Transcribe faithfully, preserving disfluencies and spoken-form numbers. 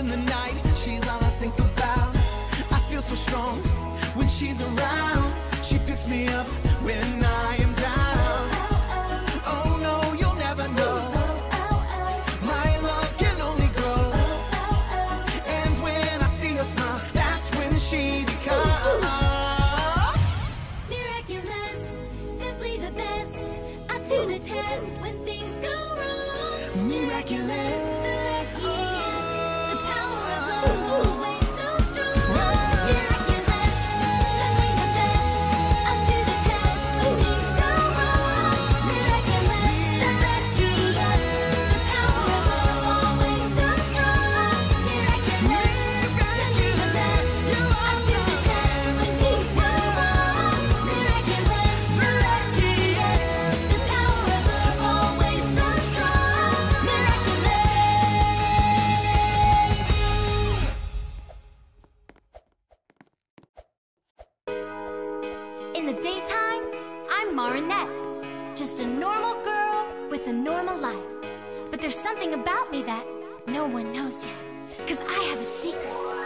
in the night, she's all I think about. I feel so strong when she's around. She picks me up when I am down. Oh no, you'll never know. My love can only grow. And when I see her smile, that's when she becomes miraculous, simply the best, up to the test when things go wrong. miraculous. The power of love, always so strong. Miraculous, simply the best, up to the test when things go wrong. Miraculous, the luckiest, the power of love, always so strong. Miraculous, simply the best, up to the test when things go wrong. Miraculous, the luckiest, the power of love, always so strong. Miraculous. In the daytime, I'm Marinette, just a normal girl with a normal life. But there's something about me that no one knows yet, 'cause I have a secret.